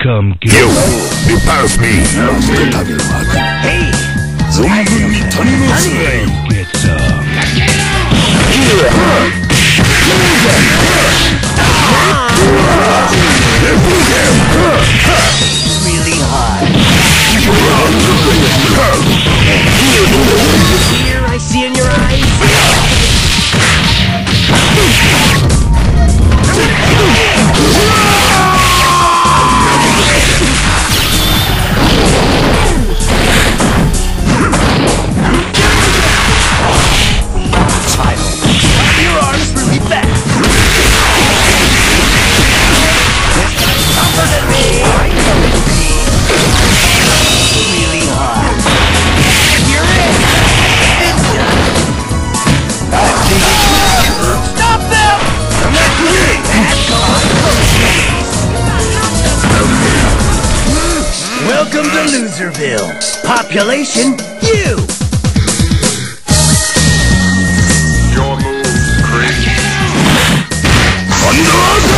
Come get You! Repulse me! Hey! Get some. Really hot. Fear I see in your eyes. Your arms really fast. This guy's tougher than me. Really hard. You're in. It's done. Stop them! I'm not doing that. Welcome to Loserville. Population, you. Your move, Chris.